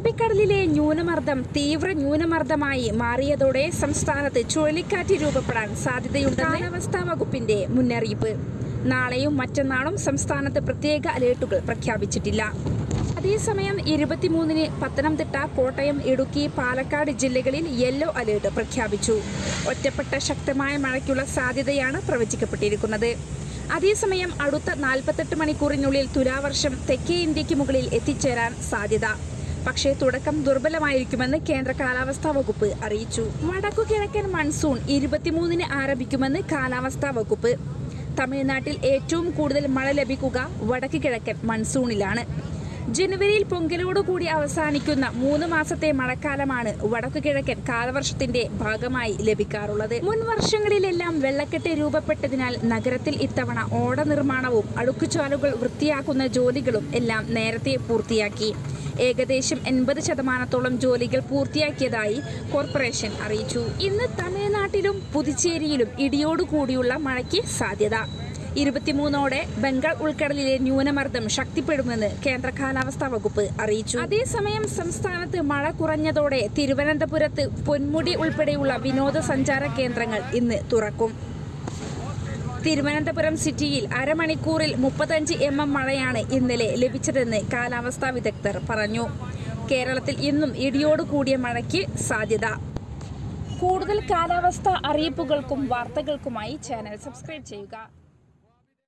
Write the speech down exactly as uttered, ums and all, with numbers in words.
അറബിക്കടലിലെ ന്യൂനമർദ്ദം തീവ്ര ന്യൂനമർദ്ദമായി മാറിയതോടെ സംസ്ഥാനത്ത് ചുഴലിക്കാറ്റ് രൂപപ്പെടാൻ സാധ്യതയുണ്ടെന്ന് കാലാവസ്ഥാ വകുപ്പിന്റെ മുന്നറിയിപ്പ്. നാളെയും മറ്റന്നാളും സംസ്ഥാനത്ത് പ്രത്യേക അലേർട്ടുകൾ പ്രഖ്യാപിച്ചിട്ടില്ല. അതേസമയം ഇരുപത്തിമൂന്നിന് പത്തനംതിട്ട, കോട്ടയം, ഇടുക്കി, പാലക്കാട് ജില്ലകളിൽ യെല്ലോ അലേർട്ട് പ്രഖ്യാപിച്ചു. ഒറ്റപ്പെട്ട ശക്തമായ മഴയ്ക്കുള്ള സാധ്യതയാണ് പ്രവചിക്കപ്പെട്ടിരിക്കുന്നത്. അതേസമയം അടുത്ത നാൽപ്പത്തെട്ട് മണിക്കൂറിനുള്ളിൽ തുലാവർഷം തെക്കേ ഇന്ത്യക്ക് മുകളിൽ എത്തിച്ചേരാൻ സാധ്യത. പക്ഷേ തുടക്കം ദുർബലമായിരിക്കുമെന്ന് കേന്ദ്ര കാലാവസ്ഥാ വകുപ്പ് അറിയിച്ചു. വടക്കു കിഴക്കൻ മൺസൂൺ ഇരുപത്തിമൂന്നിന് ആരംഭിക്കുമെന്ന് കാലാവസ്ഥാ വകുപ്പ്. തമിഴ്നാട്ടിൽ ഏറ്റവും കൂടുതൽ മഴ ലഭിക്കുക വടക്ക് കിഴക്കൻ മൺസൂണിലാണ്. ജനുവരിയിൽ പൊങ്കലോടുകൂടി അവസാനിക്കുന്ന മൂന്ന് മാസത്തെ മഴക്കാലമാണ് വടക്കു കിഴക്കൻ കാലവർഷത്തിന്റെ ഭാഗമായി ലഭിക്കാറുള്ളത്. മുൻ വർഷങ്ങളിലെല്ലാം വെള്ളക്കെട്ട് രൂപപ്പെട്ടതിനാൽ നഗരത്തിൽ ഇത്തവണ ഓട നിർമ്മാണവും അടുക്കുചാലുകൾ വൃത്തിയാക്കുന്ന ജോലികളും എല്ലാം നേരത്തെ പൂർത്തിയാക്കി. ഏകദേശം എൺപത് ശതമാനത്തോളം ജോലികൾ പൂർത്തിയാക്കിയതായി കോർപ്പറേഷൻ അറിയിച്ചു. ഇന്ന് തമിഴ്നാട്ടിലും പുതുച്ചേരിയിലും ഇടിയോടുകൂടിയുള്ള മഴയ്ക്ക് സാധ്യത. ഇരുപത്തിമൂന്നോടെ ബംഗാൾ ഉൾക്കടലിലെ ന്യൂനമർദ്ദം ശക്തിപ്പെടുമെന്ന് കേന്ദ്ര കാലാവസ്ഥാ വകുപ്പ് അറിയിച്ചു. അതേസമയം സംസ്ഥാനത്ത് മഴ കുറഞ്ഞതോടെ തിരുവനന്തപുരത്ത് പൊന്മുടി ഉൾപ്പെടെയുള്ള വിനോദസഞ്ചാര കേന്ദ്രങ്ങൾ ഇന്ന് തുറക്കും. തിരുവനന്തപുരം സിറ്റിയിൽ അരമണിക്കൂറിൽ മുപ്പത്തഞ്ച് എം എം മഴയാണ് ഇന്നലെ ലഭിച്ചതെന്ന് കാലാവസ്ഥാ വിദഗ്ധർ പറഞ്ഞു. കേരളത്തിൽ ഇന്നും ഇടിയോട് കൂടിയ മഴയ്ക്ക് സാധ്യത. കൂടുതൽ കാലാവസ്ഥാ അറിയിപ്പുകൾക്കും വാർത്തകൾക്കുമായി ചാനൽ സബ്സ്ക്രൈബ് ചെയ്യുക.